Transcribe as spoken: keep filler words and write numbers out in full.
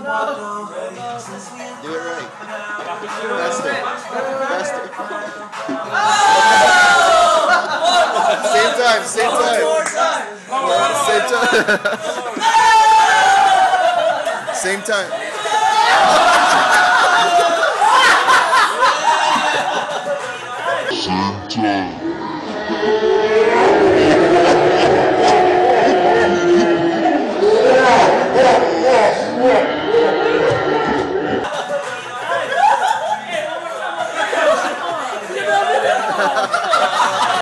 Do it right. Faster. Faster. Same time, same time. Same time. Same time.